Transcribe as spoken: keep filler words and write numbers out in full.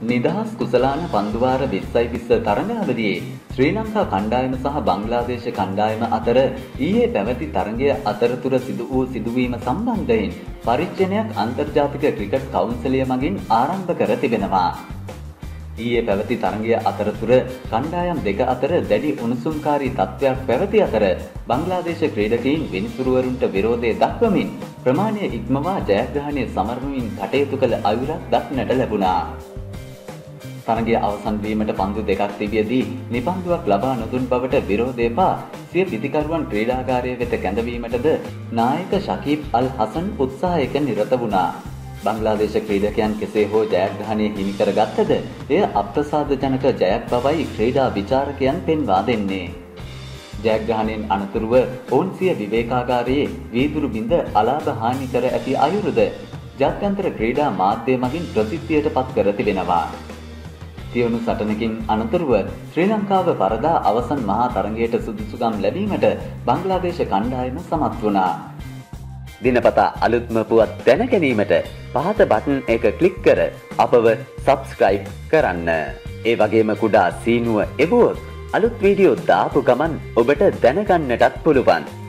නිදහස් කුසලාන පන්දුවාර විස්සයි විස්ස තරඟාවලියේ ශ්‍රී ලංකා කණ්ඩායම සහ බංග්ලාදේශ කණ්ඩායම අතර ඊයේ පැවති තරඟය අතරතුර සිදු වූ සිදුවීම සම්බන්ධයෙන් පරීක්ෂණයක් අන්තර්ජාතික ක්‍රිකට් කවුන්සිලය මගින් ආරම්භ කර තිබෙනවා. ඊයේ පැවති තරඟය අතරතුර කණ්ඩායම් දෙක අතර දැඩි උණුසුම්කාරී තත්ත්වයක් පැවති අතර බංග්ලාදේශ ක්‍රීඩකයින් විනිසුරුවරුන්ට විරෝධය දක්වමින් ප්‍රමාණය ඉක්මවා ජයග්‍රහණය සමරමින් කටයුතු කළ අයුරක් දක්නට ලැබුණා. තරඟය අවසන් වීමට පන්දු දෙකක් තිබියදී නිපන්දුවක් ලබා නොදුන් බවට විරෝධය පා සිය පිතිකරුවන් ක්‍රීඩාගාරය වෙත කැඳවීමටද නායක ශකීබ් අල් හසන් උත්සාහයක නිරත වුණා. බංග්ලාදේශ ක්‍රීඩකයන් කෙසේ හෝ ජයග්‍රහණය හිමි කරගත්තද එය අප්‍රසාදජනක ජයක් බවයි ක්‍රීඩා විචාරකයන් පෙන්වා දෙන්නේ. ජයග්‍රහණයෙන් අනතුරුව ඔවුන් සිය විවේකාගාරයේ වීදුරු බිඳ අලාභ හානි කර ඇති අයුරුද ජාත්‍යන්තර ක්‍රීඩා මාධ්‍ය මගින් ප්‍රසිද්ධියට පත් කර තිබෙනවා. තියුණු සටනකින් අනතුරුව ශ්‍රී ලංකාව පරදා අවසන් මහා තරඟයට සුදුසුකම් ලැබීමට බංග්ලාදේශ කණ්ඩායම සමත් වුණා. දිනපතා අලුත්ම පුවත් දැන ගැනීමට පහත බටන් එක ක්ලික් කර අපව සබ්ස්ක්‍රයිබ් කරන්න. ඒ වගේම කුඩා සීනුව එවුවොත් අලුත් වීඩියෝ දාපු ගමන් ඔබට දැනගන්නටත් පුළුවන්.